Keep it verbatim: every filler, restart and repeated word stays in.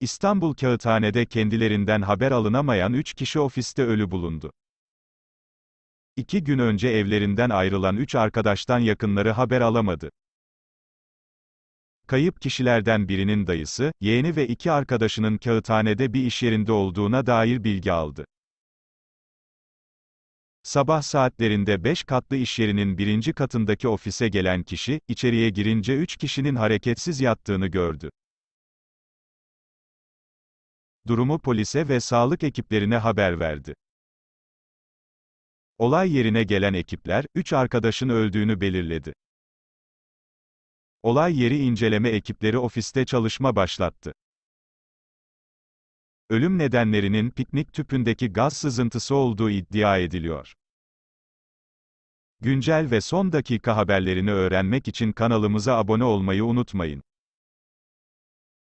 İstanbul Kağıthane'de kendilerinden haber alınamayan üç kişi ofiste ölü bulundu. İki gün önce evlerinden ayrılan üç arkadaştan yakınları haber alamadı. Kayıp kişilerden birinin dayısı, yeğeni ve iki arkadaşının Kağıthane'de bir iş yerinde olduğuna dair bilgi aldı. Sabah saatlerinde beş katlı iş yerinin birinci katındaki ofise gelen kişi, içeriye girince üç kişinin hareketsiz yattığını gördü. Durumu polise ve sağlık ekiplerine haber verdi. Olay yerine gelen ekipler, üç arkadaşın öldüğünü belirledi. Olay yeri inceleme ekipleri ofiste çalışma başlattı. Ölüm nedenlerinin piknik tüpündeki gaz sızıntısı olduğu iddia ediliyor. Güncel ve son dakika haberlerini öğrenmek için kanalımıza abone olmayı unutmayın.